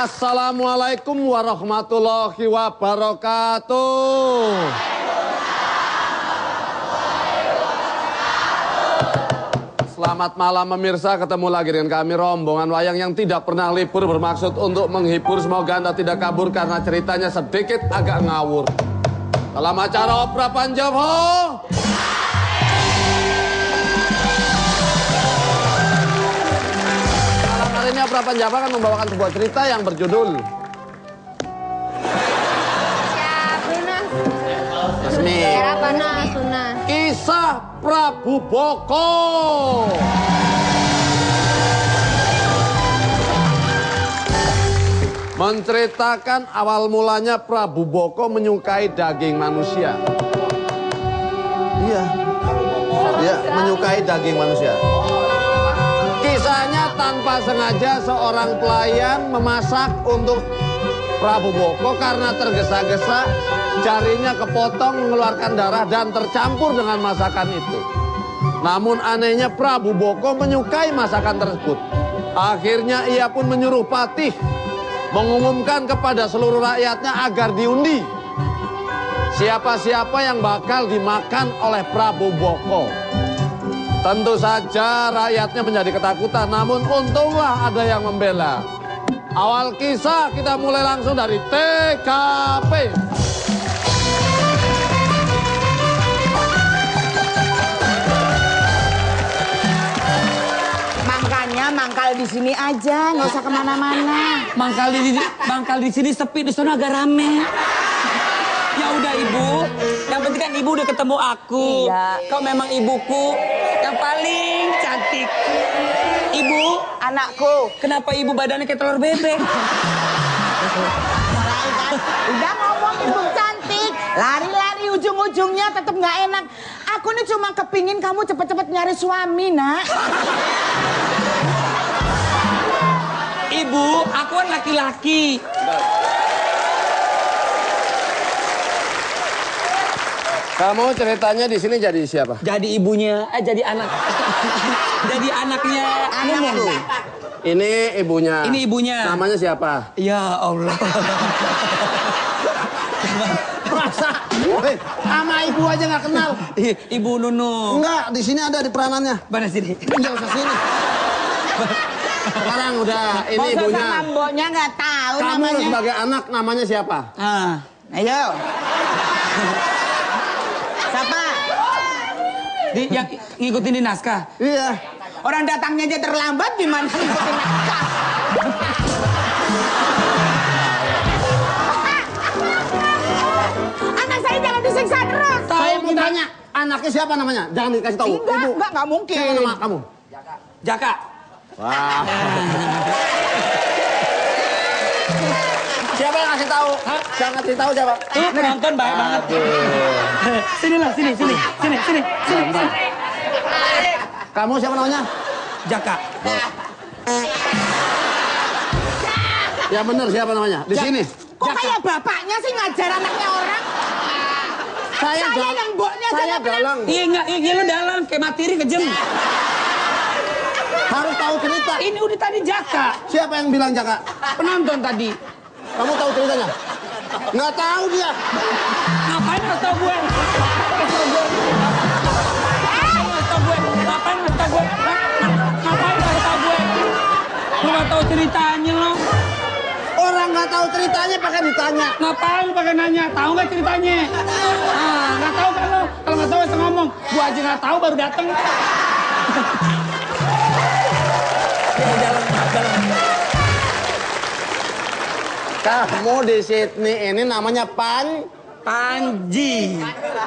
Assalamualaikum warahmatullahi wabarakatuh. Selamat malam pemirsa, ketemu lagi dengan kami rombongan wayang yang tidak pernah libur, bermaksud untuk menghibur. Semoga Anda tidak kabur karena ceritanya sedikit agak ngawur. Dalam acara Opera Panjaho, malam hari ini Opera Panjaho akan membawakan sebuah cerita yang berjudul resmi. Kisah Prabu Boko. Menceritakan awal mulanya Prabu Boko menyukai daging manusia. Iya, menyukai daging manusia. Kisahnya tanpa sengaja seorang pelayan memasak untuk Prabu Boko karena tergesa-gesa, jarinya kepotong mengeluarkan darah dan tercampur dengan masakan itu. Namun anehnya Prabu Boko menyukai masakan tersebut. Akhirnya ia pun menyuruh patih mengumumkan kepada seluruh rakyatnya agar diundi siapa-siapa yang bakal dimakan oleh Prabu Boko. Tentu saja rakyatnya menjadi ketakutan, namun untunglah ada yang membela. Awal kisah kita mulai langsung dari TKP. Mangkal di sini aja, nggak usah kemana-mana. Mangkal di sini sepi, di sana agak rame. Ya udah Ibu, yang penting kan Ibu udah ketemu aku. Iya. Kau memang ibuku yang paling cantik. Ibu, Anakku, kenapa Ibu badannya kayak telur bebek? udah ngomong ibu cantik, lari-lari ujung-ujungnya tetap nggak enak. Aku nih cuma kepingin kamu cepet-cepet nyari suami, nak. Ibu, aku kan laki-laki. Kamu ceritanya di sini jadi siapa? Jadi ibunya, jadi anak. Jadi anaknya. Anakku. Ini ibunya. Ini ibunya. Namanya siapa? Ya Allah. Masa? Sama ibu aja nggak kenal. Ibu Nunu. Enggak, di sini ada di peranannya. Mana sini? Nggak usah sini. Sekarang udah, ini Masa ibunya. sama mboknya nggak tahu Kamu namanya. sebagai anak namanya siapa? Ayo. Siapa? Yang ngikutin di naskah. Iya. Orang datangnya aja terlambat, gimana ngikutin naskah? Anak saya jangan disiksa terus. Saya mau tanya, anaknya siapa namanya? Jangan dikasih tahu. Enggak mungkin. Siapa nama kamu? Jaka. Wah. Siapa yang kasih tahu? Jangan kasih tahu siapa? Tuh penonton baik banget. Sini. Kamu siapa namanya? Jaka. Ya benar, siapa namanya? Di sini. Kok kayak bapaknya sih ngajar anaknya orang? Saya yang mboknya aja Saya nggak pernah. dalang. Iya enggak, iya lu dalam kayak materi kejem. Harus tahu cerita. Ini udah tadi Jaka. Siapa yang bilang Jaka? Penonton tadi. Kamu tahu ceritanya? Nggak tahu dia. Ngapain ngasih tau gue? Ngapain ngasih tau gue? Lu nggak tahu ceritanya lo? Orang nggak tahu ceritanya pakai ditanya. Ngapain lu pakai nanya? Tahu nggak ceritanya? Nggak tahu kan lo? Kalau nggak tahu bisa ngomong. Gua aja nggak tahu baru dateng. Jalan. Kamu di Sydney ini namanya Panji.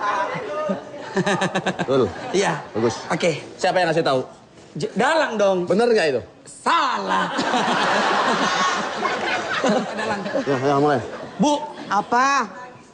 Betul. Iya. Bagus. Oke. Siapa yang ngasih tahu? Dalang dong. Bener nggak itu? Salah. Dalang. Ya, mulai. Bu. Apa?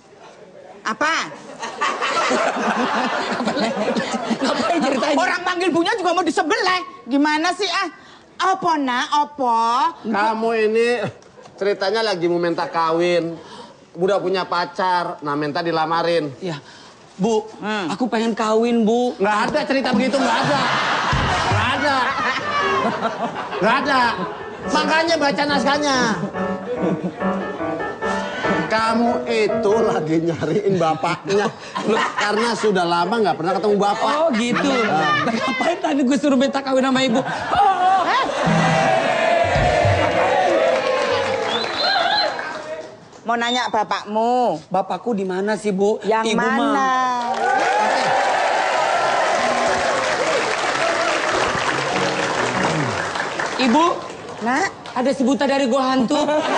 Ngapain ceritanya? Orang panggil bunya juga mau disebelah. Gimana sih Apa nak? Apa? Kamu ini ceritanya lagi mau minta kawin. Udah punya pacar, nah minta dilamarin. Iya. Bu, aku pengen kawin, Bu. Nggak ada cerita begitu, nggak ada. Nggak ada. Nggak ada. Makanya baca naskahnya. Kamu itu lagi nyariin bapaknya. Karena sudah lama nggak pernah ketemu bapak. Oh gitu. Ngapain tadi gue suruh minta kawin sama ibu? Oh. Mau nanya bapakmu. Bapakku di mana sih, Bu? Yang Ibu mana? mah. Ibu, Nak, ada si buta dari gua hantu.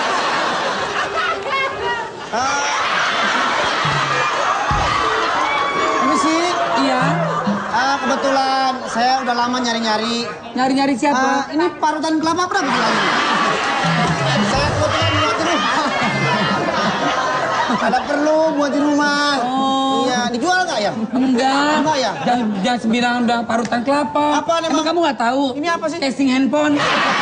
Ini sih, Iya. kebetulan saya udah lama nyari-nyari. Nyari-nyari siapa? Ini parutan kelapa berapa bulannya? Saya kebetulan buat di rumah. Ada perlu buat di rumah. Oh. Iya, dijual nggak ya? Enggak. Enggak ya? Jangan bilang udah parutan kelapa. Apaan emang? Emang kamu nggak tahu? Ini apa sih? Casing handphone.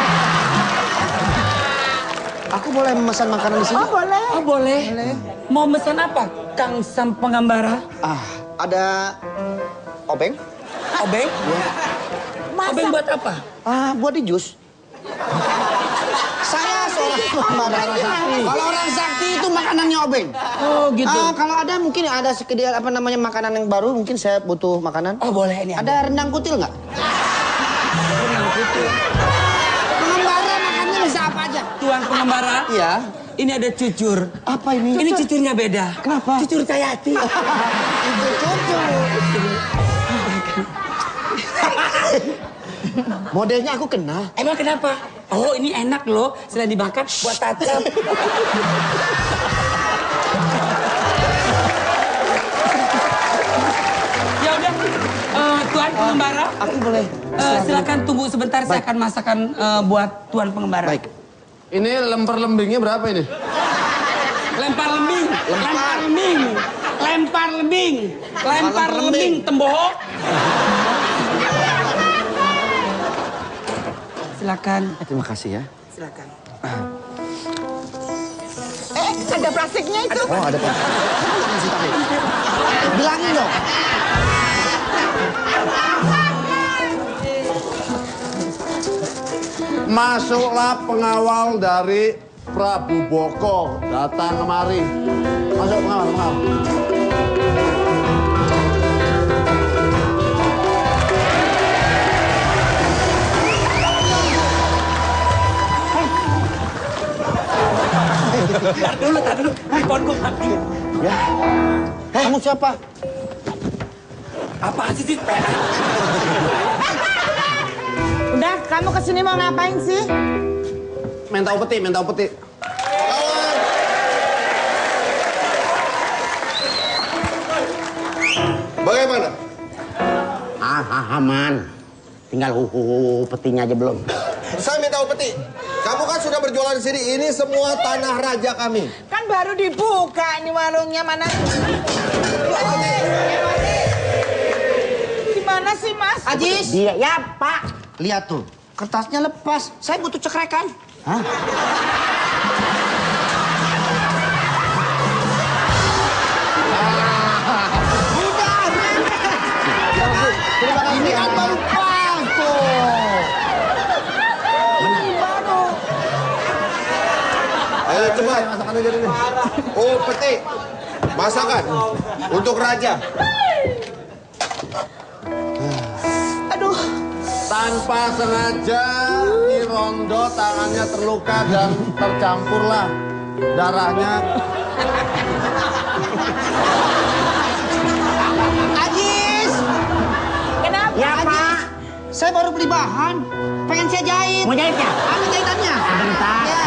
Aku boleh memesan makanan di sini? oh boleh. Oh boleh. Mau pesan apa, Kang Sang Pengambara? Ada obeng? Obeng? Obeng buat apa? Buat di jus. Saya seorang pengembara. Kalau orang sakti itu makanannya obeng. Oh gitu. Kalau ada mungkin ada sekedar makanan yang baru, mungkin saya butuh makanan. Oh boleh ini. Ada rendang kutil nggak? rendang putih. Pengembara makannya bisa apa aja? Tuan Pengambara. Iya. Ini ada cucur. Apa ini? Ini cucurnya beda. Kenapa? Cucur Cayati. Itu cucu. Modelnya aku kenal. Emang kenapa? Oh ini enak loh. Selain dimakan buat tacap. Ya udah. Tuan Pengembara. Aku boleh. Silakan tunggu sebentar. Saya akan masakan buat Tuan Pengembara. Baik. Ini lemper-lembingnya berapa ini? Lempar lembing. Lempar lembing. Lempar lembing. Lempar lembing. Tembohok. Silakan. Terima kasih ya. Silakan. Ada plastiknya itu. Oh, ada apa? Bilangin dong. Masuklah pengawal dari Prabu Boko datang kemari. Masuk pengawal. Tar dulu. Handphone gue mati. Ya. Kamu siapa? Apaan sih, PA? Udah, kamu kesini mau ngapain sih? Mentau peti. Bagaimana? Aman. Tinggal petinya aja belum. Saya minta upeti. Kamu kan sudah berjualan di sini. Ini semua tanah raja kami. Kan baru dibuka ini warungnya mana? Gimana sih Mas? Ajis. Dia ya Pak. Lihat tuh. Kertasnya lepas. Saya butuh cekrekan. Hah? Ini kan baru pas tuh. Baru. Ayo cepat. Masakan aja ini. Oh peti. Masakan. Untuk raja. Aduh, Tanpa sengaja Nirondo tangannya terluka dan tercampurlah darahnya. Ajis. kenapa? Ya Pak. Saya baru beli bahan. Pengen saya jahit. Mau jahit ya? Ada jahitannya? Sebentar. Ya.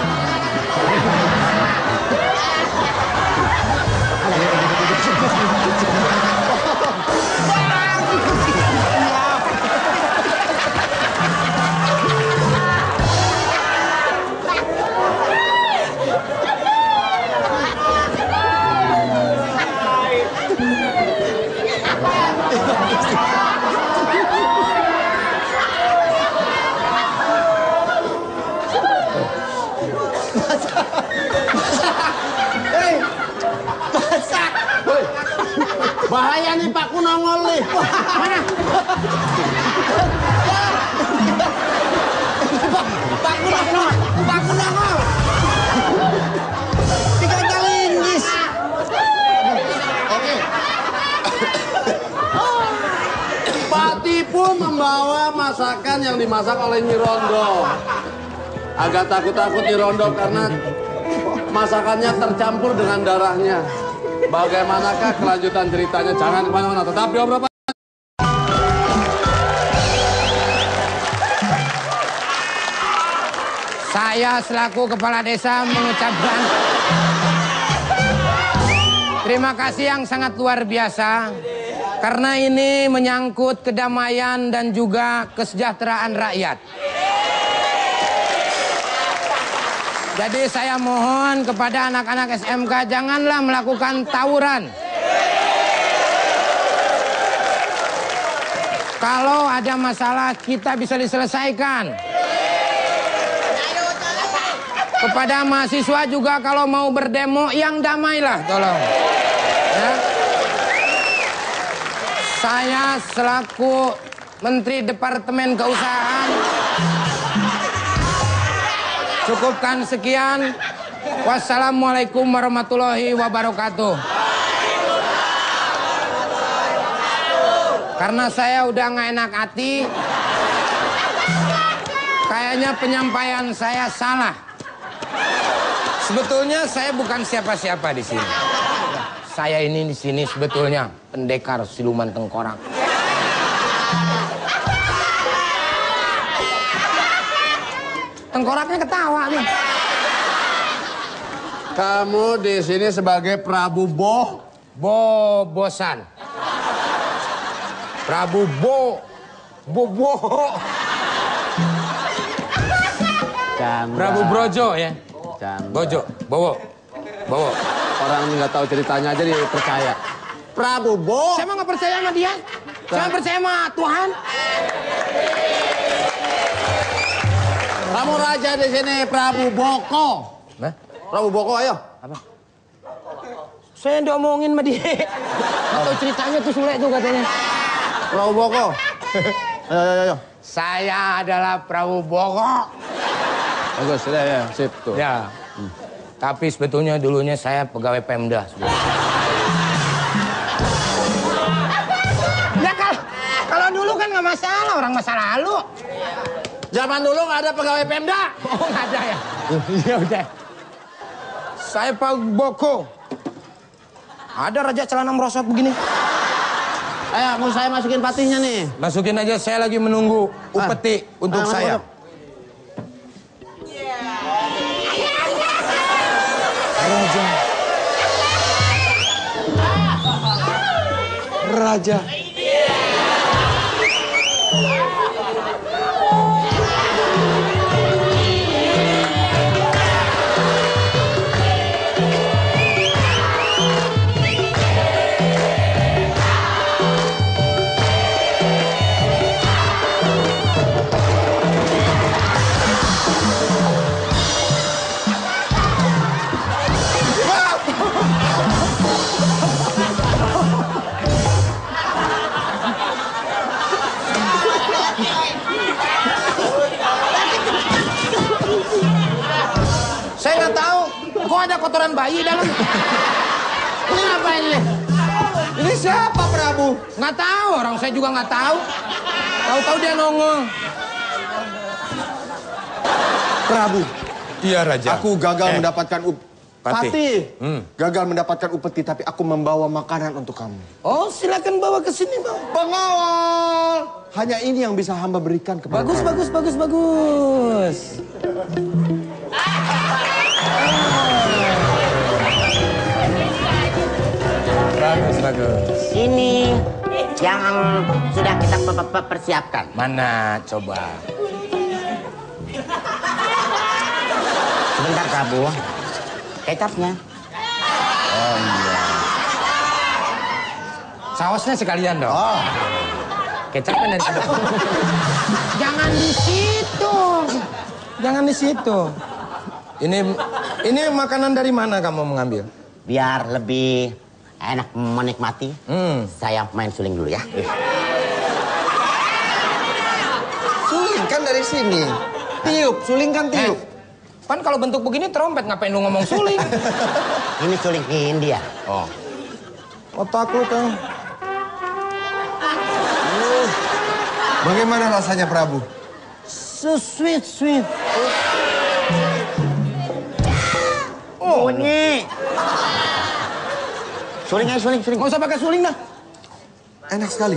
Bahaya nih Pak, ku nongol nih. Mana? Pak Kuno membawa masakan yang dimasak oleh Nyi Rondo. Agak takut-takut Nyi Rondo karena masakannya tercampur dengan darahnya. Bagaimanakah kelanjutan ceritanya? Jangan kemana-mana, tetap di Obrolan. Saya selaku kepala desa mengucapkan terima kasih yang sangat luar biasa. Karena ini menyangkut kedamaian dan juga kesejahteraan rakyat. Jadi saya mohon kepada anak-anak SMK janganlah melakukan tawuran. Kalau ada masalah kita bisa diselesaikan. Kepada mahasiswa juga kalau mau berdemo yang damailah tolong. Ya. Saya selaku Menteri Departemen Keusahaan cukupkan sekian. Wassalamualaikum warahmatullahi wabarakatuh. Karena saya udah nggak enak hati, kayaknya penyampaian saya salah. Sebetulnya saya bukan siapa-siapa di sini. Saya ini di sini sebetulnya pendekar siluman tengkorak. Tengkoraknya ketawa nih. Kamu di sini sebagai Prabu Bosan. Prabu Bobo. Prabu Brojo ya. Bowo. Orang nggak tahu ceritanya aja dia percaya. Prabu Bo. Saya mah nggak percaya sama dia. Saya percaya sama Tuhan. Kamu raja di sini Prabu Boko. Nah, Prabu Boko, ayo. apa? Saya diomongin sama dia. Nggak tahu ceritanya tuh Sule tuh katanya. Prabu Boko. Ayo. Saya adalah Prabu Boko. Bagus, ya, sip tuh. Ya. Tapi sebetulnya dulunya saya pegawai Pemda. Ya kalau dulu kan nggak masalah, orang masa lalu. Zaman dulu nggak ada pegawai Pemda. Oh nggak ada ya? Iya udah. Saya Pak Boko. Ada raja celana merosot begini. Ayo, mau saya masukin patihnya nih. Masukin aja, saya lagi menunggu upeti untuk saya. Raja. Saya nggak tahu, kok ada kotoran bayi dalam. Ini apa ini? Ini siapa Prabu? Nggak tahu, orang saya juga nggak tahu. Tahu-tahu dia nongol. Prabu. Iya Raja. Aku gagal mendapatkan Patih. Gagal mendapatkan upeti, tapi aku membawa makanan untuk kamu. Oh silakan bawa ke sini bang. Pengawal. Hanya ini yang bisa hamba berikan kepada Bagus, kamu. bagus. Bagus. Ini yang sudah kita persiapkan. Mana coba? Sebentar Prabu. Kecapnya. Oh iya. Sausnya sekalian dong. Oh. Kecapnya dari ada. Jangan di situ. Jangan di situ. Ini makanan dari mana kamu mengambil? Biar lebih enak menikmati. Saya main suling dulu ya. Suling kan dari sini. Tiup, suling kan tiup. Kan kalau bentuk begini trompet, ngapain lu ngomong suling? Ini suling India. Oh. Otak lu kan. Bagaimana rasanya Prabu? Sweet. Bunyi. Suling aja, suling. Nggak usah pakai suling dah. Enak sekali.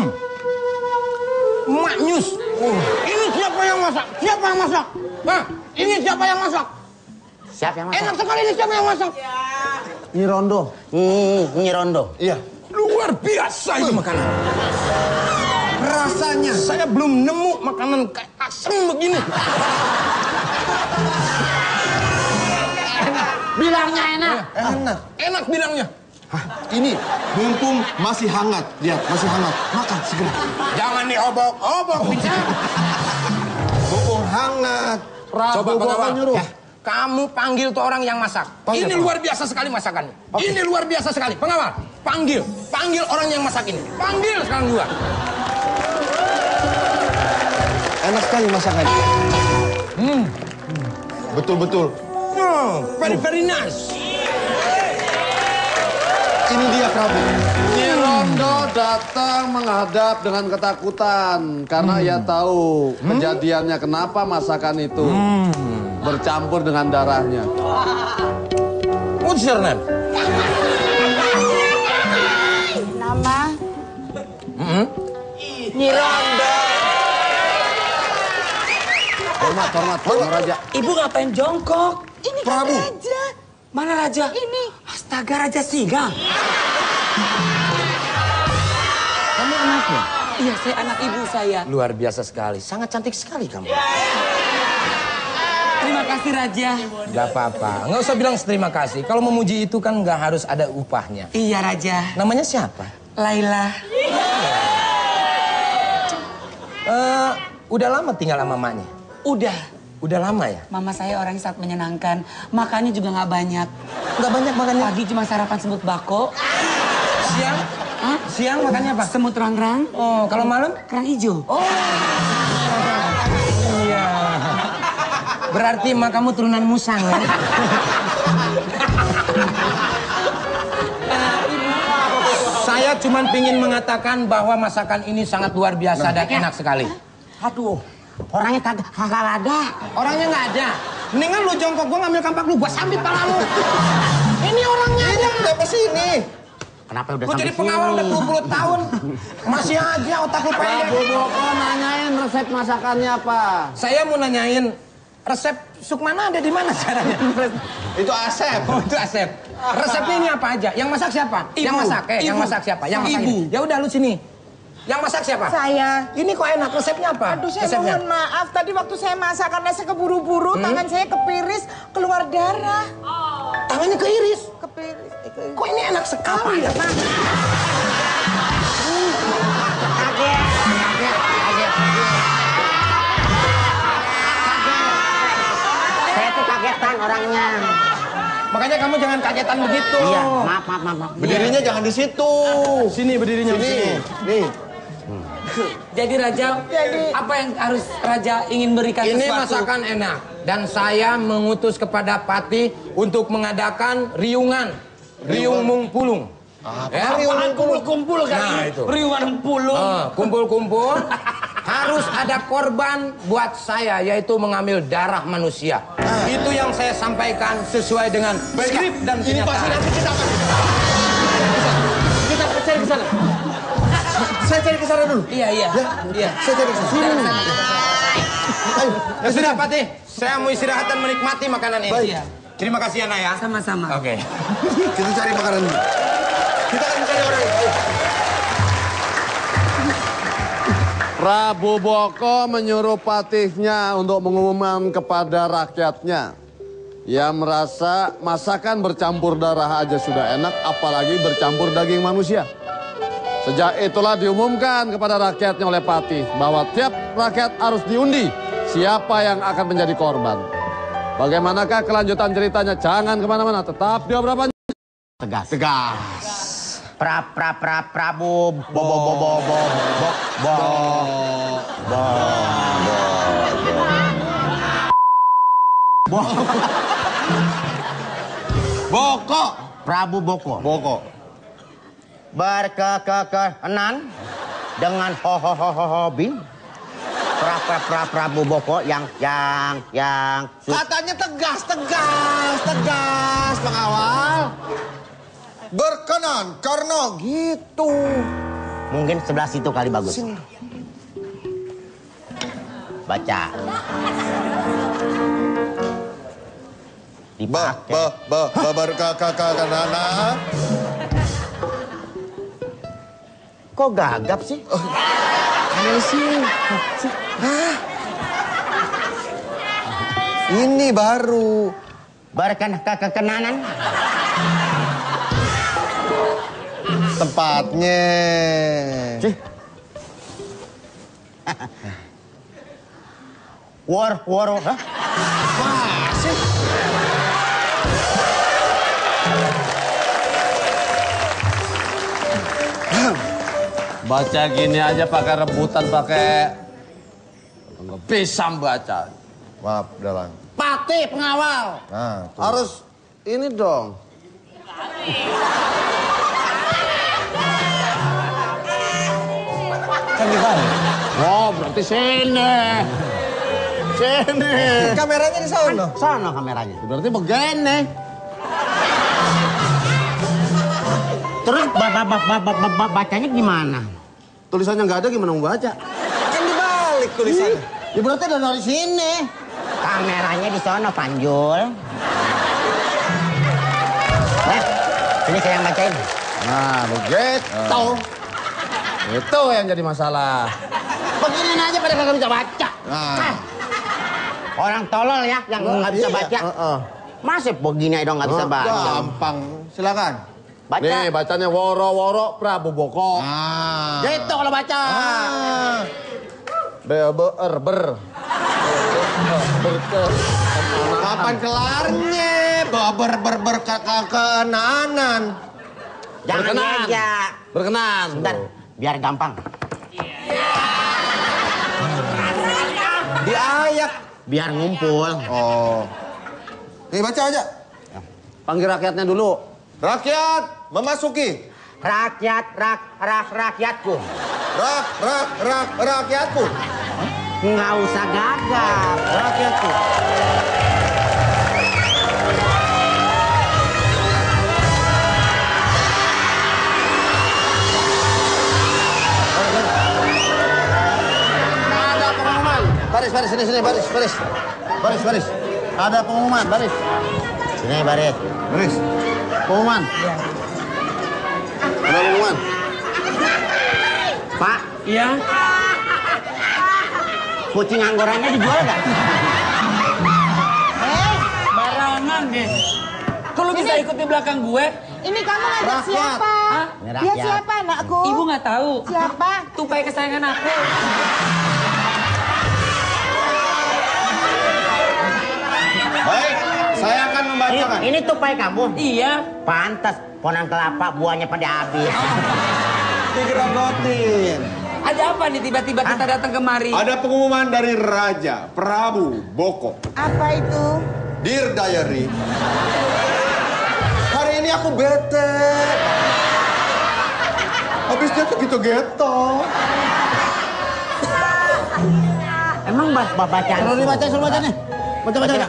Maknyus. Ini siapa yang masak? Siapa yang masak? Hah? Ini siapa yang masak? Siapa yang masak? Enak sekali ini siapa yang masak? Nyi Rondo. Nyi Rondo. Iya. Luar biasa ini makanan. Rasanya saya belum nemu makanan kayak asem begini. Bilangnya enak. Enak. Enak bilangnya. Hah, ini mumpung masih hangat. Lihat, masih hangat. Makan segera. Jangan diobok-obok bicara. Mumpung hangat. Coba Prabu Boko pengawal. nyuruh. Ya, kamu panggil tuh orang yang masak. Panggil, Ini Pak. luar biasa sekali masakannya. Ini luar biasa sekali. Pengawal, panggil orang yang masak ini. Panggil sekarang juga. Enak sekali masakannya. Betul-betul. Very nice. Ini dia Prabu. Nyi Rondo datang menghadap dengan ketakutan karena ia tahu kejadiannya kenapa masakan itu bercampur dengan darahnya. What's your name? Nama? Nyi Rondo. Hormat, Raja. Ibu ngapain jongkok? Ini Prabu. kan Raja. Mana Raja? Ini. Astaga, Raja Singa. Kamu anaknya? Iya, saya anak ibu saya. Luar biasa sekali. Sangat cantik sekali kamu. Terima kasih, Raja. Gak apa-apa. Nggak usah bilang terima kasih. Kalau memuji itu kan nggak harus ada upahnya. Iya, Raja. Namanya siapa? Laila. Udah lama tinggal sama mamanya? Udah lama ya? Mama saya orang yang sangat menyenangkan. Makannya juga nggak banyak. Nggak banyak makannya? Pagi cuma sarapan semut bako. Siang? Hah? Siang makannya apa? Semut rang-rang. Oh, kalau malam? Kerang hijau. Oh. Iya. Berarti emak kamu turunan musang ya? Saya cuma ingin mengatakan bahwa masakan ini sangat luar biasa dan enak sekali. Aduh, orangnya kagak ada. Orangnya nggak ada. Mendingan lu jongkok, gua ngambil kampak lu, gua sambit palamu. Ini orangnya Ini kenapa sini? Kenapa udah Gua sampai jadi pengawal udah 20 tahun. Masih aja otak lu pendek. Prabu Boko nanyain resep masakannya apa. Saya mau nanyain resep Sukmana ada di mana caranya? Itu Asep. Oh, itu Asep. Resepnya ini apa aja? Yang masak siapa? Ibu. Yang masak, yang Ibu. masak siapa? Yang masak Ibu. ini. Ya udah lu sini. Yang masak siapa? Saya. Ini kok enak, resepnya apa? Aduh, saya Resepnya. mohon maaf. Tadi waktu saya masak karena saya keburu-buru, tangan saya kepiris, keluar darah. Tangannya keiris. Kepiris. Kok ini enak sekali ya? Saya tuh kagetan orangnya. Makanya kamu jangan kagetan begitu. Iya, maaf. Berdirinya jangan di situ. Sini berdirinya Sini. sini. Nih. Jadi Raja, apa yang harus Raja ingin berikan Ini sesuatu? masakan enak. Dan saya mengutus kepada Patih untuk mengadakan riungan. Riung Mungpulung. Ya, Kumpul-kumpul kan? Nah, itu. Riuan pulung. Kumpul-kumpul. Harus ada korban buat saya, yaitu mengambil darah manusia. Itu yang saya sampaikan sesuai dengan skrip dan Ini pasti kenyataan. nanti kita akan. Kita cari ke sana. Saya cari ke sana dulu. Iya. Saya cari ke sana. Ayo. Ya sudah, Patih. Saya mau istirahat dan menikmati makanan ini. Baik. Iya. Terima kasih, Ana ya. Sama-sama. Oke. Kita cari makanan dulu. Kita akan cari orang itu. Prabu Boko menyuruh patihnya untuk mengumumkan kepada rakyatnya. Ia merasa masakan bercampur darah aja sudah enak, apalagi bercampur daging manusia. Sejak itulah diumumkan kepada rakyatnya oleh patih bahwa tiap rakyat harus diundi siapa yang akan menjadi korban. Bagaimanakah kelanjutan ceritanya? Jangan kemana-mana, tetap di Obrolan. Tegas. Prabu Boko. Prabu Boko Boko. berkekenan dengan hobi Prabu Boko yang Katanya tegas, pengawal. Berkenan karena gitu. mungkin sebelah situ kali bagus. Baca. Dipakai. Berkenan. Kok gagap sih? Mana sih? Hah? Ini baru. Berkenanan. Tempatnya. Sih. Woro. Hah? Masih. Baca gini aja pakai rebutan, pakai bisa baca. Maaf, Dalang. Pati pengawal. Nah, tuh. Harus ini dong. Kan dibalik. Oh, berarti sini. Sini. Kameranya di sana. Sana kameranya. Berarti begini. Terus bacanya gimana? Tulisannya nggak ada, gimana mau baca? Kan dibalik tulisannya. Ya berarti ada dari sini. Kameranya di sana, Panjul. Ini saya yang bacain. Nah, begitu. Itu yang jadi masalah. Begini aja pada kagak bisa baca. Nah. Orang tolol ya yang nggak bisa Iya, baca. Masa begini dong nggak bisa baca. Gampang. Silakan. Baca. Nih, bacanya woro-woro Prabu Boko. Gitu kalau baca. Ber. Kapan kelarnya? Berkenanan. Jangan Berkenan. aja. Berkenan. Bentar, biar gampang. Diayak. Biar ngumpul. Oh. Nih baca aja. Panggil rakyatnya dulu. Rakyat memasuki. Rakyatku. Rakyatku. Nggak usah gagap. Rakyatku. Ada pengumuman. Baris, sini, baris. Ada pengumuman, baris. Sini baris. Baris. Pengumuman. Ada pengumuman. Pak, Iya. kucing anggorannya dijual nggak? Barangan deh. Kalau bisa ikut di belakang gue, Ini kamu ngajak siapa? Hah? Ini Dia rakyat. siapa anakku? ibu nggak tahu. Siapa? Tupai kesayangan aku. Baik, saya akan membacakan. Ini tupai kamu? Iya. Pantas, ponang kelapa buahnya pada habis. Digerogotin. Ada apa nih tiba-tiba kita datang kemari? Ada pengumuman dari Raja Prabu Boko. Apa itu? Dear Diary. Hari ini aku bete. Habis dia tuh gitu geto. Emang bacaan? Suruh baca nih. Baca.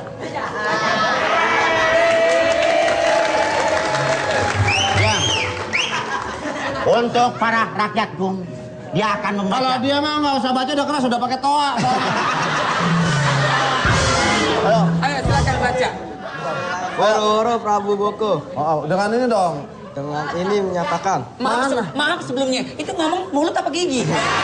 Ya. Untuk para rakyatku, dia akan membaca. Kalau dia mah nggak usah baca, udah keras, sudah pakai toa. Ayo silakan baca. Woro Prabu Boko Oh, dengan ini dong. dengan ini menyatakan Maaf sebelumnya. Itu ngomong mulut apa gigi?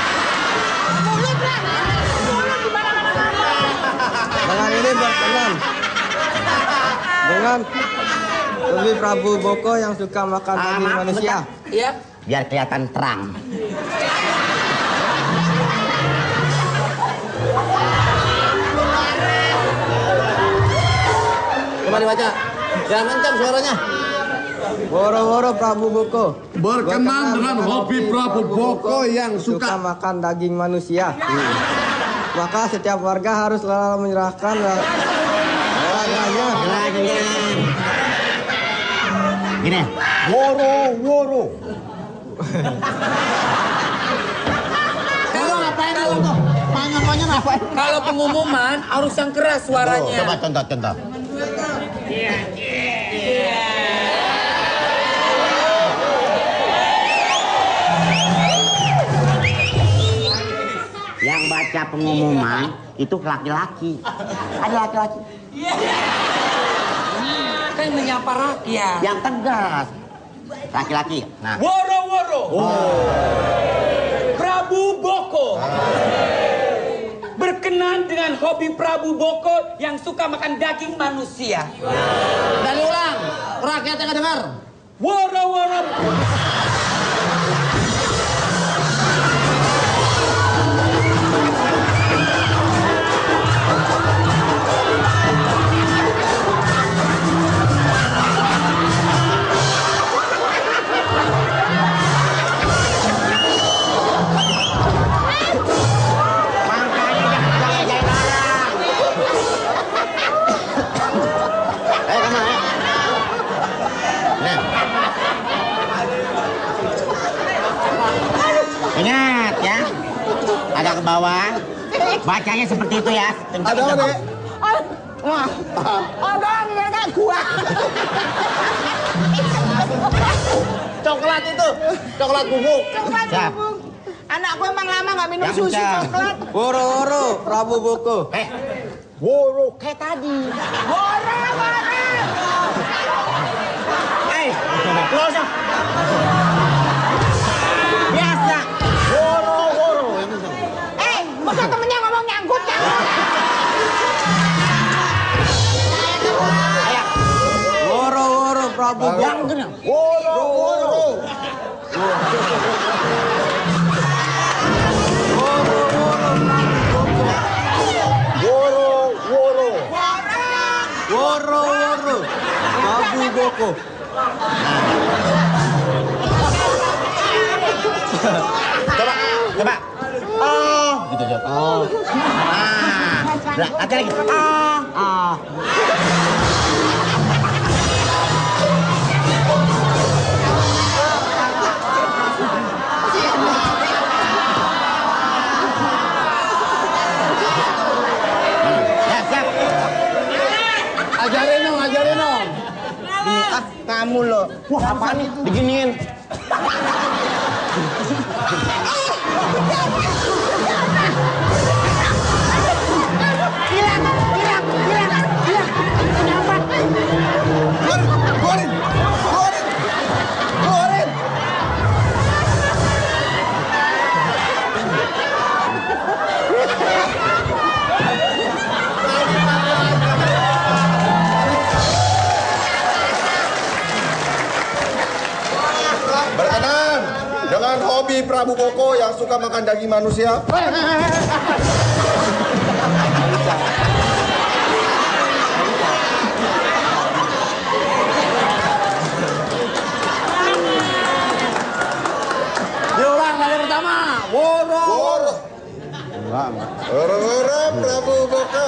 dengan ini berkenan dengan lebih Prabu Boko yang suka makan daging manusia. Iya. Biar kelihatan terang. Coba dibaca. Jangan kencang suaranya. Woro Prabu Boko Berkenan dengan hobi Prabu Boko yang suka suka makan daging manusia. Maka setiap warga harus selalu menyerahkan olahraganya. Gini. Woro. Kalau ngapain kalau tuh? Konyon apa? Kalau pengumuman harus yang keras suaranya. Coba contoh. Yang baca pengumuman itu laki-laki. Ada laki-laki. Kan menyapa rakyat. Yang tegas. Laki-laki. Nah. Woro-woro. Prabu Boko. Berkenan dengan hobi Prabu Boko yang suka makan daging manusia. Dan ulang, rakyat yang dengar. Woro-woro. Ingat ya, agak ke bawah. Bacanya seperti itu ya. Ada apa, Dek? Wah, abang mereka gua. Coklat itu, coklat bubuk. Coklat Siap. bubuk. Anakku emang lama nggak minum Yang susu kencang. coklat. Woro-woro, Prabu Boko. Woro kayak tadi. Woro. Nggak usah. Biasa. Masa temennya ngomong nyangkut. Woro-woro, Prabu Boko. Yang benar. Woro. Woro-woro, Prabu Boko. Coba. Oh, gitu jawab. Oh. Ada lagi. Ah. Siap. Ajarin dong. Ini kamu loh. Wah, apaan nih? Diginiin. Keluarin. Berkenan dengan hobi Prabu Boko yang suka makan daging manusia. Diulang kali pertama. Woro. Woro Prabu Boko.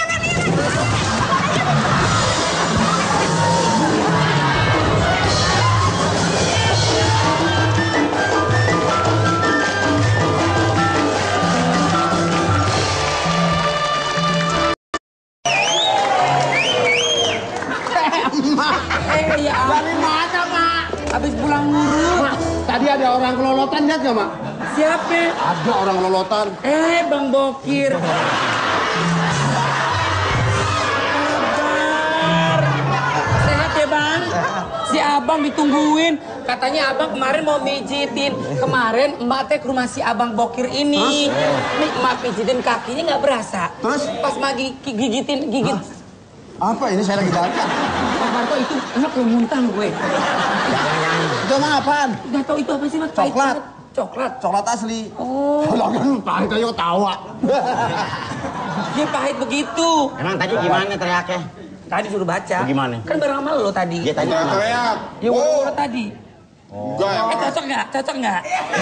Ya. Dari mana, Mak? Habis pulang ngurus. Mak, tadi ada orang kelolotan, lihat nggak, Mak? Siapa? Ada orang kelolotan. Bang Bokir. Kabar. Sehat ya, Bang? Si Abang ditungguin. Katanya Abang kemarin mau mijitin. Kemarin Emak teh ke rumah si Abang Bokir ini. Nih, Emak pijitin kakinya nggak berasa. Terus? Pas lagi gigit. Apa ini saya lagi baca? Pak Marto itu enak lo muntah gue. Itu emang apaan? Gak tau itu apa sih, Mas? Pahit Coklat. banget. Coklat. Coklat asli. Oh, Kalau kan pahit aja ketawa. dia pahit begitu. Emang tadi gimana teriaknya? Tadi suruh baca. Bagaimana? Kan bareng sama lo tadi. Dia tadi Teriak. Ya woro tadi. Enggak. Cocok nggak?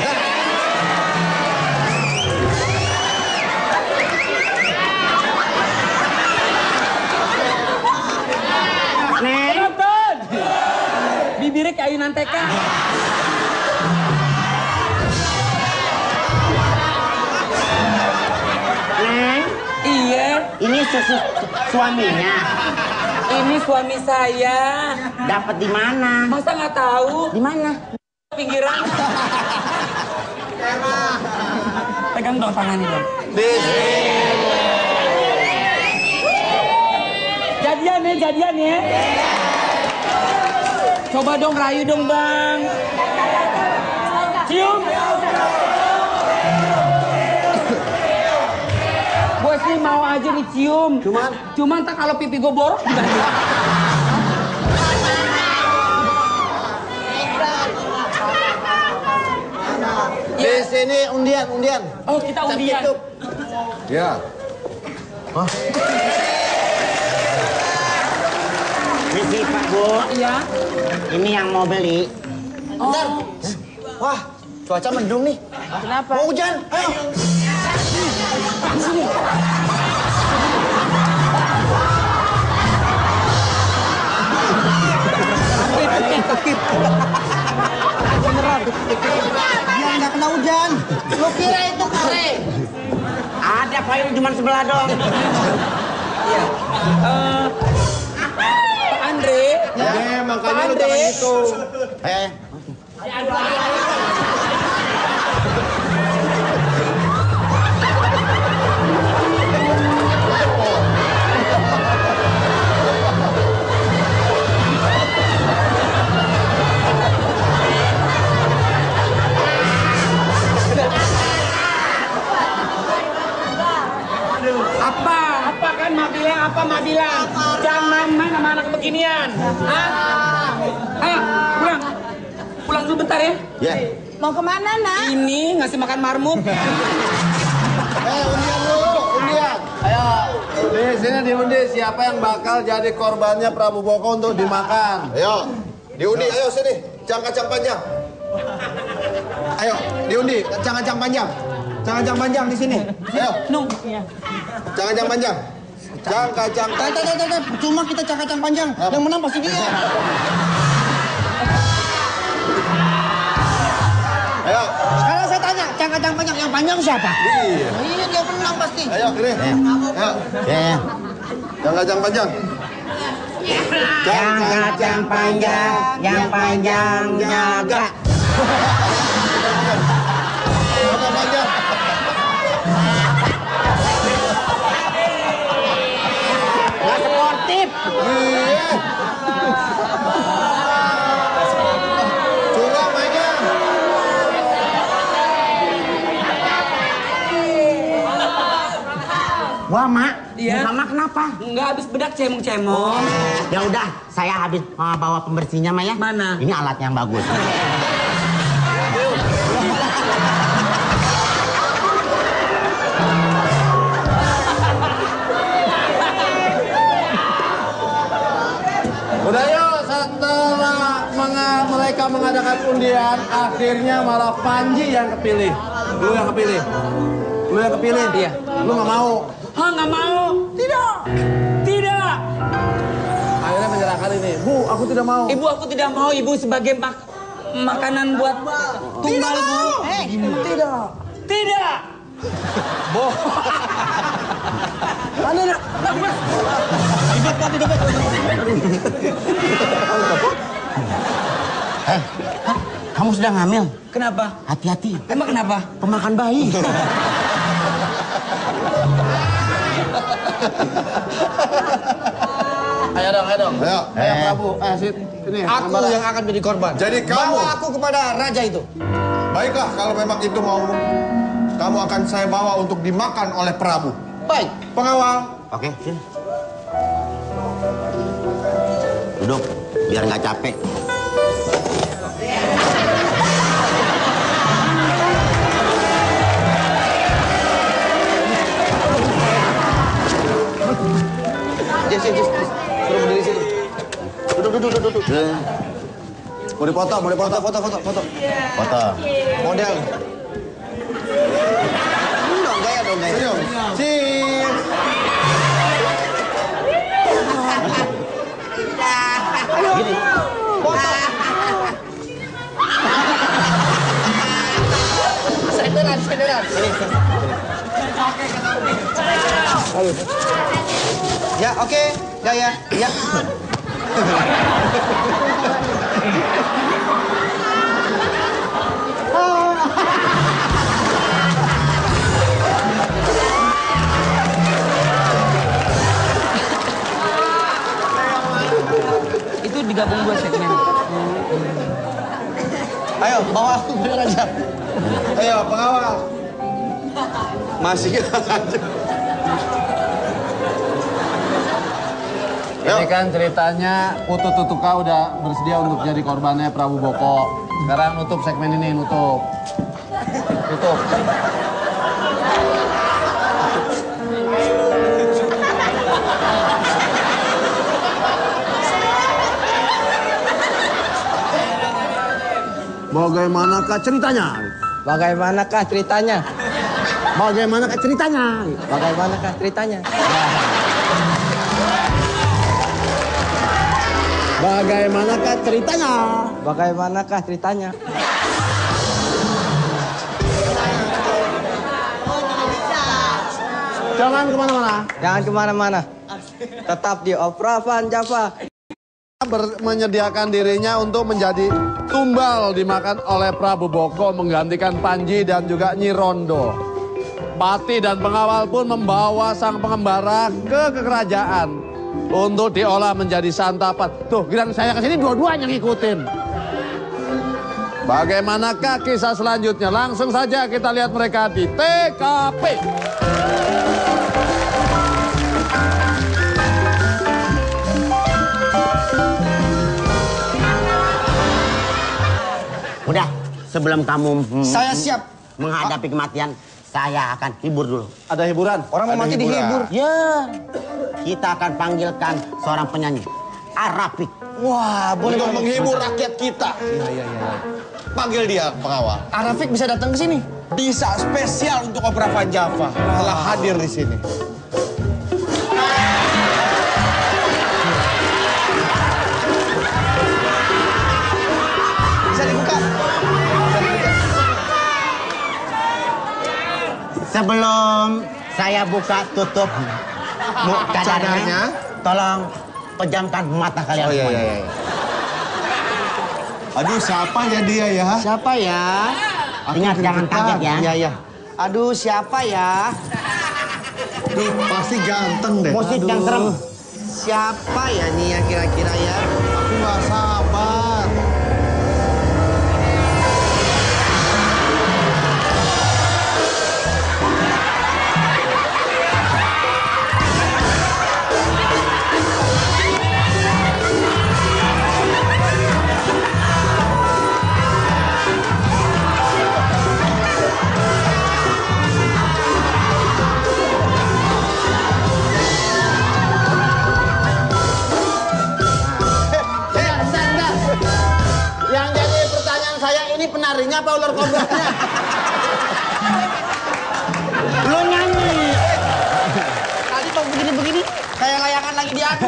Nonton. Bibirnya kayak ayunan TK. Neng, Iya, ini suaminya. ini suami saya. Dapat di mana? Masa nggak tahu? Di mana? Pinggiran. Pegang dong tangannya dong. Jadian ya. Coba dong rayu dong bang. Cium. Gue sih mau aja dicium. Cuman tak kalau pipi gue borok juga. Di sini undian. Oh kita undian. Ya. Misi Pak Bu. Iya. Ini yang mau beli. Bentar. Wah, cuaca mendung nih. Kenapa? Mau hujan, ayo. Biar nggak kena hujan. Lu kira itu kare? Ada payung cuma sebelah dong. Pak Andre. Makanya lu jangan gitu. Apa kan mak bilang? Jangan main sama anak beginian. Hah? Ayo, pulang dulu bentar ya. Ya. Mau kemana, nak? Ini ngasih makan marmut. Undian dulu, undian. Ayo, di sini diundi siapa yang bakal jadi korbannya Prabu Boko untuk dimakan. Ayo, diundi, ayo sini. Kacang panjang. Ayo, diundi. Kacang panjang. Kacang panjang di sini. Ayo, Nung. kacang panjang. Kacang. Cuma kita kacang panjang. Yang menang pasti dia. Ayo. Sekarang saya tanya, kacang panjang yang panjang siapa? Iya. Iya, dia menang pasti. Ayo, ini. Ayo. Ya. Kacang panjang. Yang kacang panjang, yang panjangnya agak. Kacang panjang. Nggak sportif. Iya. Curang mainnya. Wah, Mak. Iya. Mama kenapa? Nggak habis bedak cemong-cemong. Ya udah, saya habis bawa pembersihnya, Ma ya. Mana? Ini alat yang bagus. Udah yuk, setelah mereka mengadakan undian, akhirnya malah Panji yang kepilih. Lu yang kepilih. Iya. Lu nggak mau. Hah, nggak mau. Tidak. Akhirnya menyerahkan ini. Bu, aku tidak mau. Ibu, aku tidak mau. Ibu sebagai makanan buat tumbal, Bu. Tidak. Kamu sudah ngamil? Kenapa? Hati-hati. Emang kenapa? Pemakan bayi. Ayo dong. Ayo. Ayo Prabu, ini. Aku ambil. yang akan jadi korban. Jadi kamu. Bawa aku kepada raja itu. Baiklah, kalau memang itu mau, kamu akan saya bawa untuk dimakan oleh Prabu. Baik. Pengawal. Oke, sini. Duduk, biar nggak capek. Jess. Suruh berdiri situ. Duduk. Mau dipoto. Foto. Model. Gaya dong. Senyum. Cheers. Gini. Senderan. Ya, oke. Ya. Itu digabung 2 segmen. Ayo, bawa aku bener aja. Ayo, pengawal. Masih kita lanjut. Ini kan ceritanya Putu Tutuka udah bersedia untuk jadi korbannya Prabu Boko. Sekarang nutup segmen ini, nutup. Tutup. Bagaimanakah ceritanya? Bagaimanakah ceritanya? Bagaimanakah ceritanya? Bagaimanakah ceritanya? Bagaimanakah ceritanya? Bagaimanakah ceritanya? Jangan kemana-mana. Jangan kemana-mana. Tetap di Opera Van Java. Menyediakan dirinya untuk menjadi tumbal dimakan oleh Prabu Boko menggantikan Panji dan juga Nyi Rondo. Pati dan pengawal pun membawa sang pengembara ke kerajaan untuk diolah menjadi santapan. Tuh, giliran saya kesini dua-duanya ngikutin. Bagaimanakah kisah selanjutnya? Langsung saja kita lihat mereka di TKP. Udah, sebelum kamu Saya siap. menghadapi kematian, saya akan hibur dulu. Ada hiburan? Orang mau mati dihibur. Ya, kita akan panggilkan seorang penyanyi, Arafik. Wah, boleh Untuk dong. menghibur rakyat kita. Iya. Panggil dia, pengawal. Arafik bisa datang ke sini. Bisa spesial untuk Opera Van Java. Telah hadir di sini. Bisa dibuka. Sebelum saya buka tutup cadarnya, tolong pejamkan mata kalian semuanya. Aduh, siapa ya dia ya? Siapa ya? Ingat jangan kaget ya. Iya. Aduh, siapa ya? Duh, pasti ganteng deh. Musik yang serem. Siapa ya nih ya kira-kira ya? Aku nggak sabar. Yang jadi pertanyaan saya ini penarinya apa ular kobranya? Lu nyanyi. Tadi mau begini-begini, kayak layangan lagi diadu.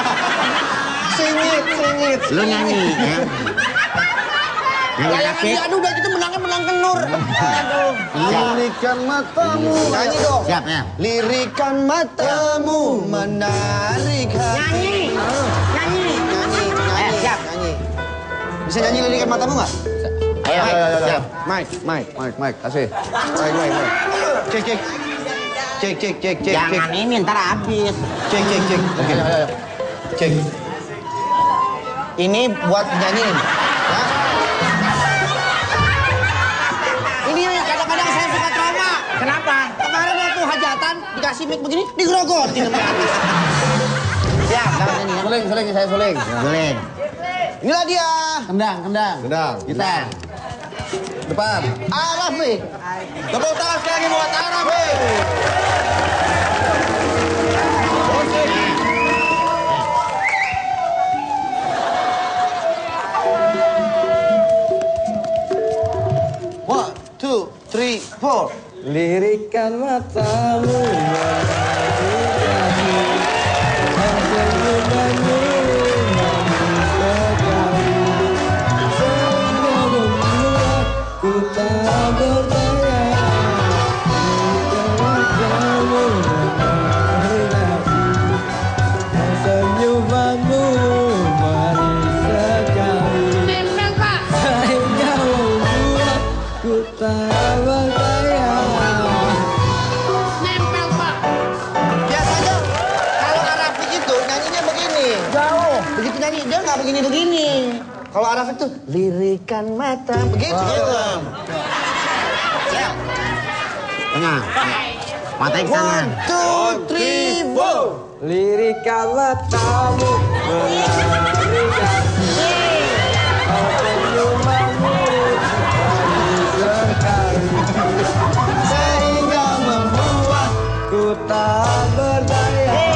Singit. Lu nyanyi ya. Layangan diadu udah gitu menang Nur. Aduh. Lirikan matamu. Nyanyi dong. Siap ya. Lirikan matamu menarik hati. Nyanyi. Siap. Nyanyi. Bisa nyanyi lirikan matamu nggak? Ayo. Siap. Mike, kasih. Cek. Jangan ini ntar habis. Cek. Oke. Cek. Ini buat nyanyiin. Ya. Ini kadang-kadang saya suka trauma. Kenapa? Kemarin waktu hajatan dikasih mic begini digerogotin sampai habis. Siap. Jangan nyanyi ya. Suling, saya suling. Suling. Inilah dia. Kendang. Gitar. Depan. Arafik. Tepuk tangan sekali lagi buat Arafik. One, two, three, four. Lirikan matamu begini. Kalau Arafat tuh lirikan mata begitu. Siap. Tengah. Mata ke kanan. 1, 2, 3, 4. Lirikan matamu mengerikan. Senyumanmu sekali sehingga membuatku tak berdaya.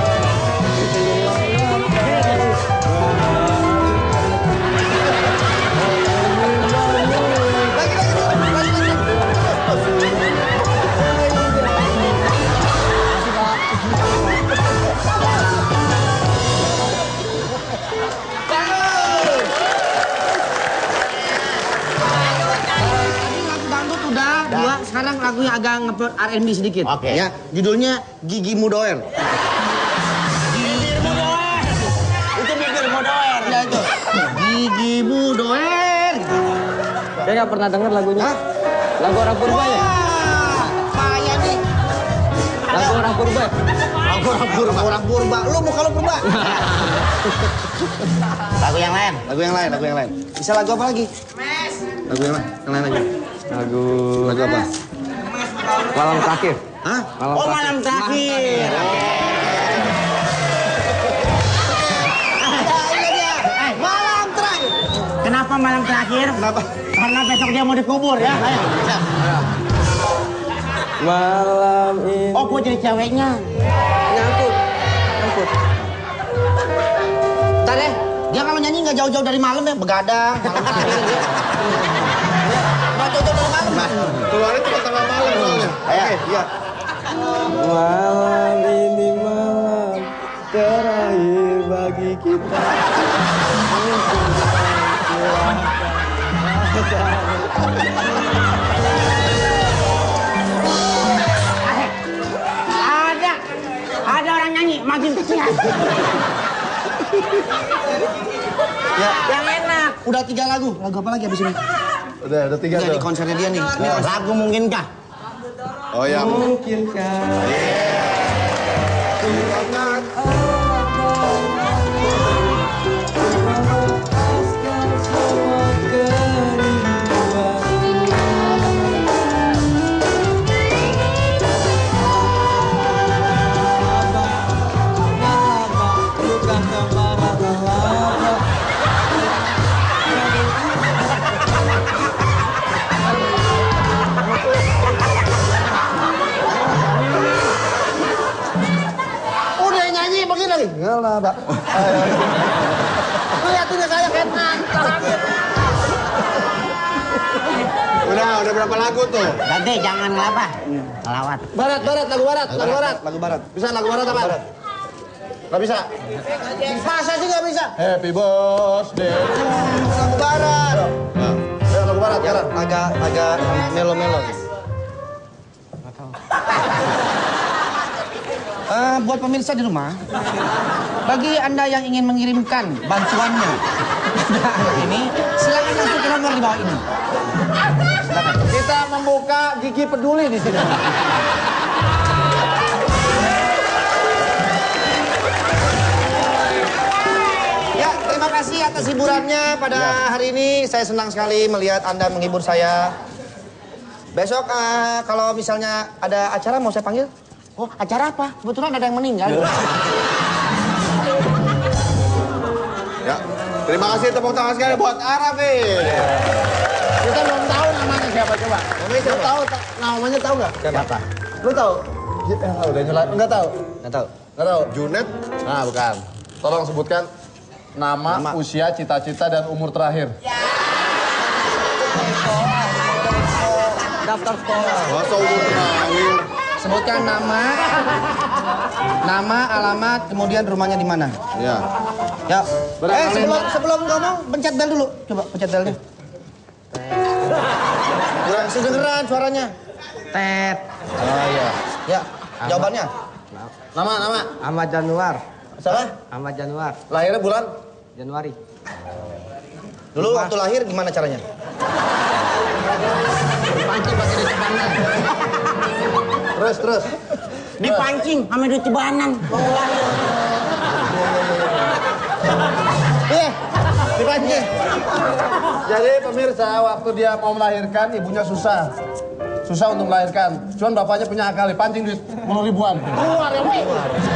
Sekarang lagunya agak ngeplot R&B sedikit. Oke. Ya, judulnya Gigi Mudoer. Bibir Mudoer. Itu bibir Mudoer. Ya itu. Gigi Mudoer. Saya nggak pernah dengar lagunya. Hah? Lagu orang purba ya? Wah, payah nih. Lagu orang purba. Orang purba. Lu muka lu purba. Lagu yang lain. Lagu yang lain. Bisa lagu apa lagi? Lagu yang lain lagi. Lagu apa? Malam Terakhir. Hah? Malam Terakhir. Malam terakhir. Kenapa malam terakhir? Kenapa? Karena besok dia mau dikubur ya. Ayo. Malam ini. Oh, gua jadi ceweknya. Nyangkut. Ntar deh, dia kalau nyanyi nggak jauh-jauh dari malam ya, begadang. Malam terakhir dia. Nggak jauh-jauh dari malam. Keluarnya cuma tengah malam soalnya. Oke, iya. Malam ini malam terakhir bagi kita. Ada orang nyanyi makin kesian. Ya, Yang enak. udah 3 lagu. Lagu apa lagi abis ini? Udah 3 Ini tuh. di konsernya dia nih. Ini Lagu mungkinkah? Oh ya. Mungkinkah udah nyanyi begini lagi. Ngalah, Pak. Lihatinnya saya kayak Udah berapa lagu tuh? Dade jangan ngelabah. Ngelawat. Barat, lagu barat. Bisa lagu barat apa? Nggak bisa. Masa sih nggak bisa? Happy birthday. Lagu barat. Ayo, lagu barat, Ya, barat. agak melo-melo. Buat pemirsa di rumah, bagi Anda yang ingin mengirimkan bantuannya ini, silakan masuk ke nomor di bawah ini. Silakan. Kita membuka Gigi Peduli di sini. Ya, terima kasih atas hiburannya pada hari ini. Saya senang sekali melihat Anda menghibur saya. Besok kalau misalnya ada acara mau saya panggil? Oh, acara apa? Kebetulan ada yang meninggal. Ya. Terima kasih tepuk tangan sekali buat Arafin. Kita belum tahu namanya siapa, coba. Namanya siapa? Namanya tahu nggak? Siapa? Lu tahu? Udah nyela. Nggak tahu. Nggak tahu. Nggak tahu. Junet. Nah, bukan. Tolong sebutkan nama, usia, cita-cita, dan umur terakhir. daftar sekolah? Masa umur terakhir? Sebutkan nama, alamat, kemudian rumahnya di mana. Ya. Ya. Barangkali- Sebelum ngomong, pencet bel dulu. Coba pencet belnya. Kurang kedengeran suaranya. Tet. Oh iya. Ya, jawabannya. Nama. Ahmad Januar. Siapa? Ahmad Januar. Lahirnya bulan? Januari. Dulu waktu lahir gimana caranya? Dipancing pakai duit Cibanan. Terus. Dipancing sama duit Cibanan. Eh, anjing. Jadi pemirsa, waktu dia mau melahirkan, ibunya susah. Susah untuk melahirkan. Cuman bapaknya punya akal, pancing duit 10 ribuan. Keluar ya, Wei.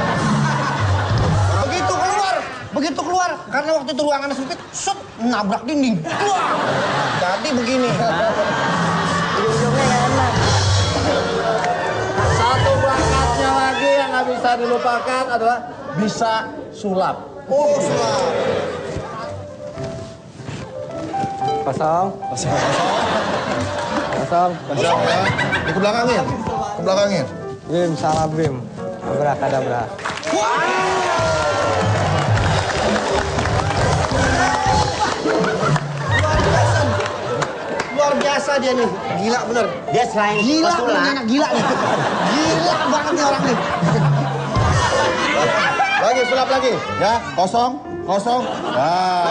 Begitu keluar, karena waktu itu ruangannya sempit, set, nabrak dinding. Wah, jadi begini. Satu bakatnya lagi yang nggak bisa dilupakan adalah bisa sulap. Oh, sulap. Kosong. Kosong ya. Ke belakangin. Bim, salah Bim. Abrakadabra. Luar biasa dia nih, gila bener. Dia selain Gila pesulap, bener, anak gila nih. Gila banget nih orang nih. Lagi, sulap lagi. Ya, kosong. Nah.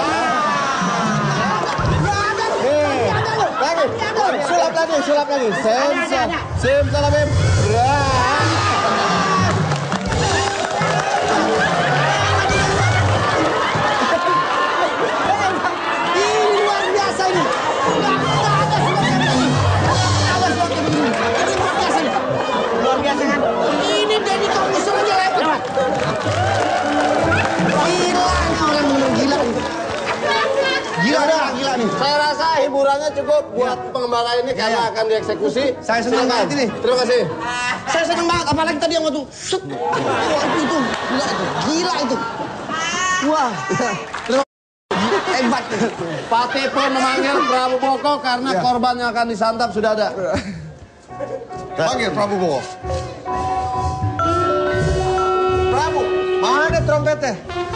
Lagi, sulap lagi. Sim, salah Bim. Ini luar biasa ini. Nggak ada sulapnya begini. Nggak ada sulapnya begini. Ini luar biasa nih. luar biasa kan? Ini Deddy Corbuzier aja lewat. Gila nih orang bener gila. Gila nih orang gila nih. Saya rasa hiburannya cukup buat pengembangan ini karena akan dieksekusi. Saya senang banget ini. Terima kasih. Saya senang banget, apalagi tadi yang waktu set. Wah, itu. Gila itu. Wah. Hebat. Pak Tipe memanggil Prabu Boko karena korban yang akan disantap sudah ada. Panggil Prabu Boko. Prabu, mana trompetnya?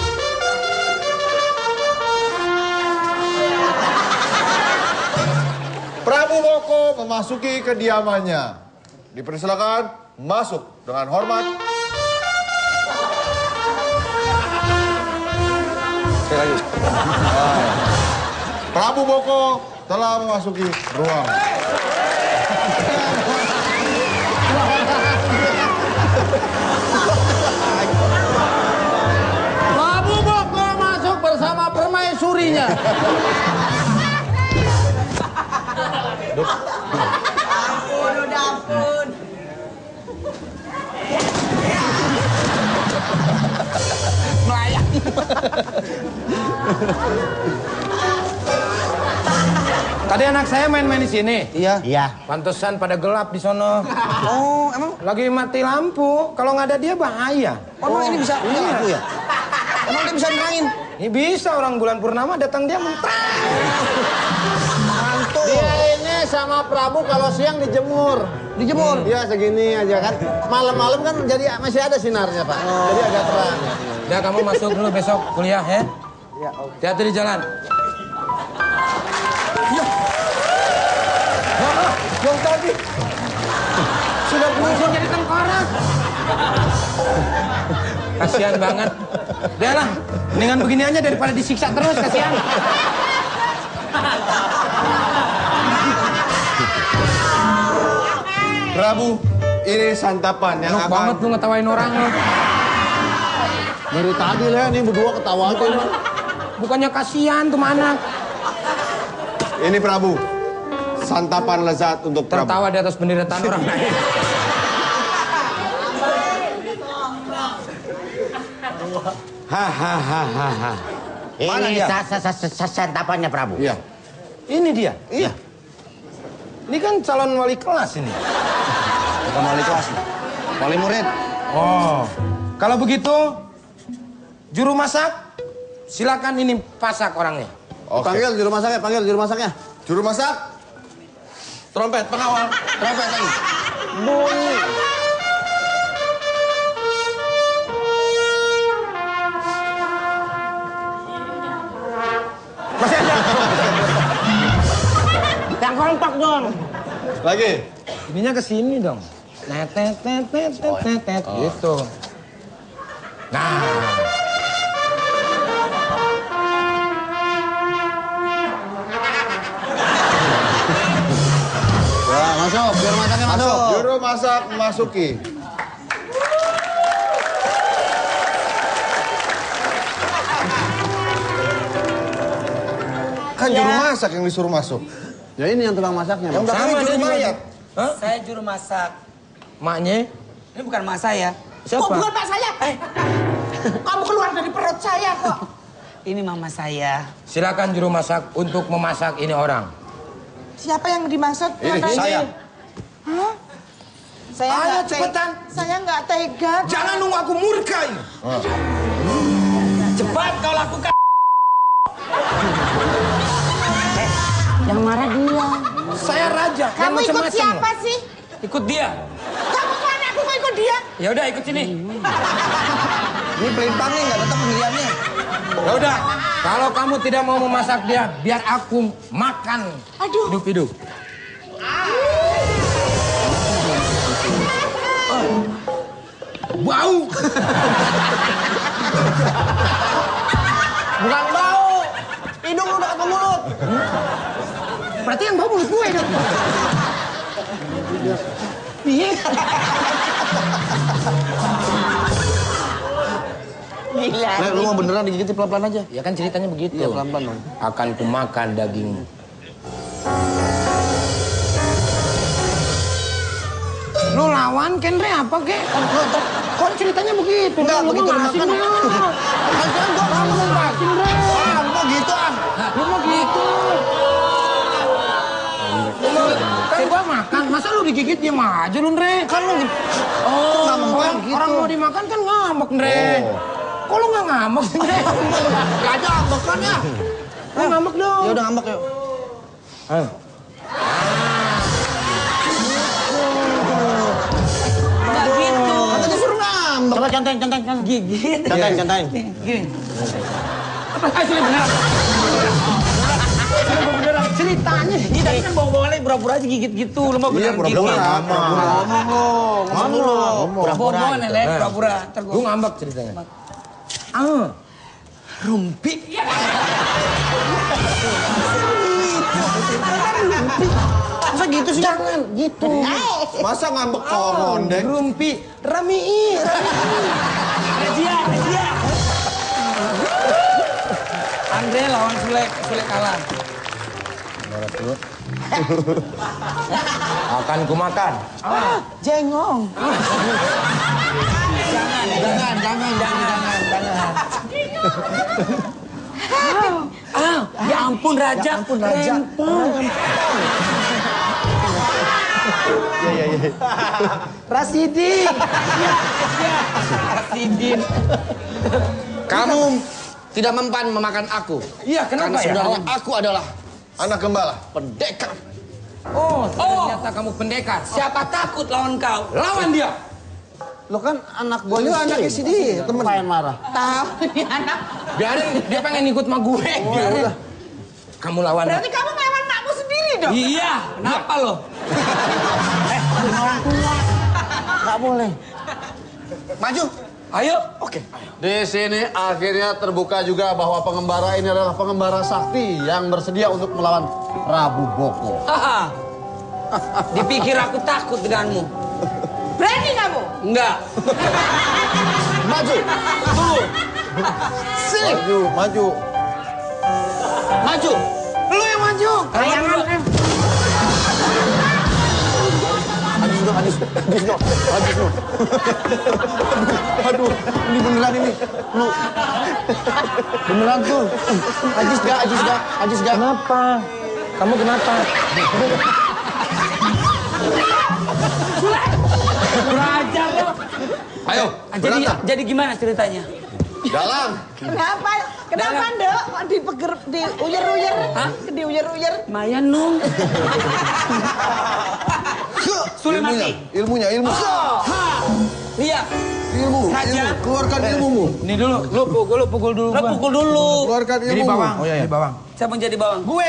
Prabu Boko memasuki kediamannya. Dipersilakan masuk dengan hormat. Sekali lagi. Prabu Boko telah memasuki ruang. Prabu Boko masuk bersama permaisurinya. Ampun. Melayani. Tadi anak saya main-main di sini. Iya. Iya. Pantesan pada gelap di sono. Oh, emang? Lagi mati lampu. Kalau nggak ada dia bahaya. Oh, emang ini bisa punya lampu ya? Emang dia bisa nerangin? Ini bisa orang bulan purnama datang dia menterang. Mantul. Dia ini sama Prabu kalau siang dijemur. Dijemur. Iya segini aja kan. Malam-malam kan jadi masih ada sinarnya Pak. Jadi agak terang. Ya kamu masuk dulu besok kuliah ya. Ya, oke. Hati-hati di jalan. Yang tadi. Sudah langsung jadi tengkorak. Kasihan banget. Udah lah, mendingan begini aja daripada disiksa terus, kasihan. Prabu, ini santapan yang Enak banget lu ngetawain orang lu. Dari tadi lah ini berdua ketawa aja. Bukannya kasihan tuh anak. Ini Prabu, santapan lezat untuk Prabu. Tertawa di atas penderitaan orang lain. Hahaha. Mana Ini dia? santapannya Prabu. Iya. Ini dia. Iya. Ini kan calon wali kelas ini. Bukan wali kelas. Wali murid. Oh. Kalau begitu, juru masak, silakan ini pasak orangnya. Oke. Panggil juru masaknya, panggil juru masaknya. Juru masak. Trompet pengawal. Trompet lagi. Bunyi. Masih ada. Yang kompak dong. Lagi. Ininya ke sini dong. Net net net net net net net gitu. Nah. Ya masuk, juru masaknya masuk. Juru masak memasuki. Kan juru masak yang disuruh masuk. Ya ini yang tukang masaknya. Yang belakangnya Sama, juru dia juga. mayat. Hah? Saya juru masak. Maknya? Ini bukan mak saya. Siapa? Oh, bukan Pak saya. Kamu keluar dari perut saya kok. Ini mama saya. Silakan juru masak untuk memasak ini orang. Siapa yang dimaksud? Ini Makanya. saya. Hah? Saya Ayo, nggak cepetan. Saya nggak tega. Jangan nunggu aku murka ini. Cepat kau lakukan. Yang marah dia. Saya raja. Kamu Jangan ikut macam-macam siapa loh. sih? Ikut dia. Kamu kan aku mau ikut dia. Ya udah ikut sini. Ini pelintang nih, nggak tetap pendiriannya. Ya udah, kalau kamu tidak mau memasak dia, biar aku makan. Aduh. Hidup-hidup. Bau. Bukan bau. Hidung lu udah ke mulut. Berarti yang bau mulut gue dong. Iya. Gila. Nek, lu mau beneran digigit pelan-pelan aja. Ya kan ceritanya begitu. Iya, pelan-pelan dong. Akan kumakan dagingmu. Lu lawan Kenre apa kek? Kok ceritanya begitu? Enggak, Lu begitu mau dimakan. ngasin, Bro. Kan gua Kamu mau ngasin, Bro. Ah, lu mau gitu ah. Lu mau gitu. Kan gua makan, masa lu digigit diam aja lu, Ndre? Kan lu Oh, nggak mau gitu. orang mau dimakan kan ngambek, Ndre. Kok lu nggak ngambek sih, Ndre? Gak ada ngambek kan ya. Lu ngambek dong. Ya udah ngambek yuk. Enggak gitu. Kata disuruh ngambek. Coba contohin. Gigit. Contohin. Gini. Apa sih beneran? Beneran ceritanya. Ini tadi kan bawa-bawa pura-pura aja gigit gitu. Lu mau beneran gigit. Ngomong lu. Bawa-bawa lele pura-pura. Ntar Lu ngambek ceritanya. Rumpi. Masa gitu sih? Jangan gitu. Masa ngambek kongondeng? Rumpi, Rami'i. Razia. Andre lawan Sule kalah. Akan kumakan. Jengong. Jangan. Ya ampun Raja. Rasidin. Rasidin. Kamu tidak mempan memakan aku. Iya, kenapa Karena ya? sebenarnya aku adalah Anak gembala. pendekar. Oh, ternyata kamu pendekar. Siapa takut lawan kau? Lawan dia. Lo kan anak gue. Lu anaknya si dia, temen. Apa yang marah? Tahu nih anak. Biarin, dia pengen ikut sama gue. Biarin. Kamu lawan. Berarti kamu melawan anakmu sendiri dong. Iya, kenapa lo? Nggak boleh. Maju. Ayo. Oke. Di sini akhirnya terbuka juga bahwa pengembara ini adalah pengembara sakti yang bersedia untuk melawan Prabu Boko. Haha. Dipikir aku takut denganmu. Berani kamu? Enggak. Maju. Tunggu. Maju. Maju. Lu yang maju. Kayangan. Hadis no. Aduh, ini beneran ini. Lu. Beneran tuh. Ajis gak. Kenapa? Kamu kenapa? Raja lo. Ayo, Jadi gimana ceritanya? dalam. Kenapa, Dok? Kok diuyer-uyer? Hah? Diuyer-uyer? Mayan nung. Sulit mati. Ilmunya. Lihat. Ilmu. Raja. Keluarkan ilmumu. Ini dulu, lu pukul dulu. Lo pukul dulu. Keluarkan Jadi ilmumu. bawang. Oh iya, di bawang. Siapa yang jadi bawang? Gue.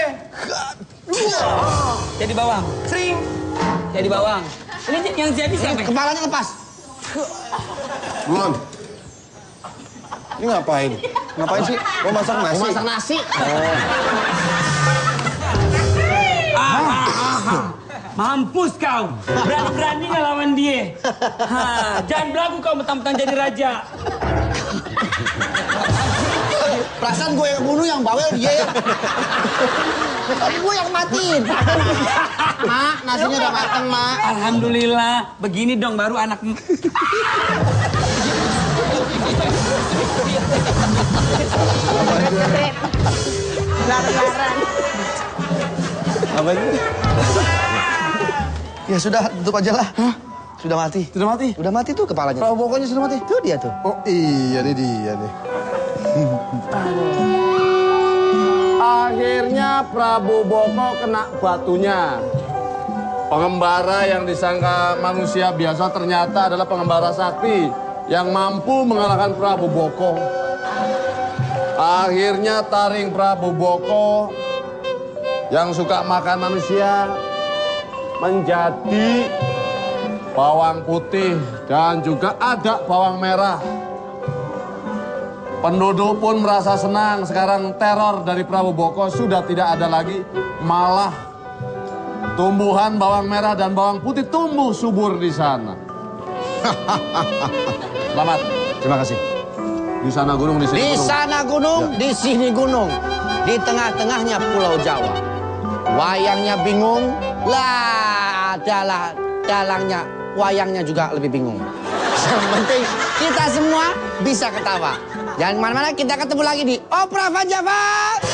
Jadi bawang. Sering. Jadi bawang. Ini yang jadi siapa? Kepalanya lepas. Belum. Ini ngapain? Ngapain sih? Mau masak nasi? Masak nasi. Mampus kau. Berani-beraninya lawan dia. Jangan belagu kau mentang-mentang jadi raja. Perasaan gue yang bunuh, yang bawel dia ya. gue yang matiin. Mak, nasinya udah mateng, Mak. Alhamdulillah. Begini dong baru anak. Larang-larang. Apa itu? Ya sudah, tutup aja lah. Sudah mati. Sudah mati? Udah mati tuh kepalanya. Prabu Boko-nya sudah mati? Tuh dia tuh. Oh iya nih dia nih. Akhirnya Prabu Boko kena batunya. Pengembara yang disangka manusia biasa ternyata adalah pengembara sakti yang mampu mengalahkan Prabu Boko. Akhirnya taring Prabu Boko yang suka makan manusia menjadi bawang putih dan juga ada bawang merah. Penduduk pun merasa senang, sekarang teror dari Prabu Boko sudah tidak ada lagi, malah tumbuhan bawang merah dan bawang putih tumbuh subur di sana. Selamat. Terima kasih. Di sana gunung, di sini Di gunung. sana gunung, di sini gunung. Di tengah-tengahnya Pulau Jawa. Wayangnya bingung, lah adalah dalangnya, wayangnya juga lebih bingung. Yang penting kita semua bisa ketawa. Jangan kemana-mana, kita ketemu lagi di Opera Van Java.